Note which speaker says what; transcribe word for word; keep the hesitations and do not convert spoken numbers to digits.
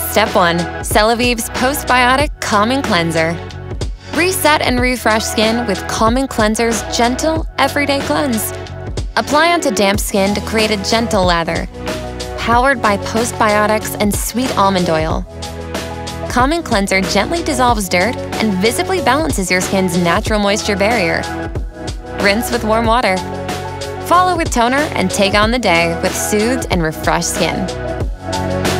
Speaker 1: Step one. Celavive's Postbiotic Calming Cleanser. Reset and refresh skin with Calming Cleanser's gentle, everyday cleanse. Apply onto damp skin to create a gentle lather. Powered by Postbiotics and sweet almond oil. Calming Cleanser gently dissolves dirt and visibly balances your skin's natural moisture barrier. Rinse with warm water. Follow with toner and take on the day with soothed and refreshed skin.